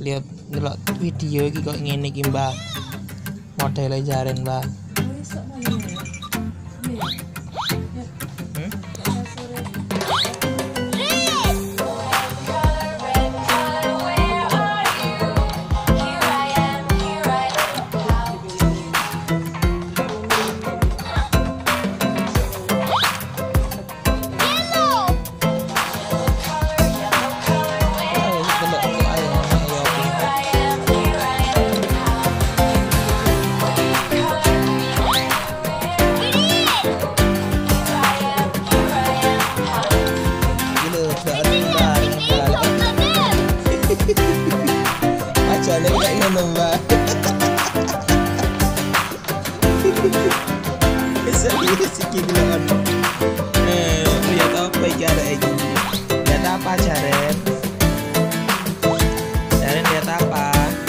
lihat delok video iki kok ngene iki Mbah. Modele jaren Mbah. Macamnya kayak ngono Mbak. Serius iki bilangan. Lihat apa iki arek iki? Lihat apa Jaren? Jaren lihat apa?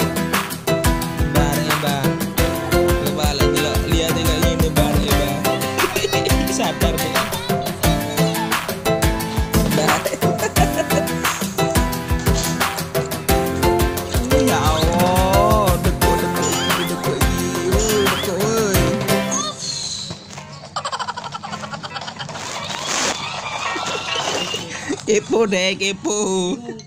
Mbak. Coba lihat ini Mbak. Sadar nih. Ya Allah, deko. Kepo deh, kepo.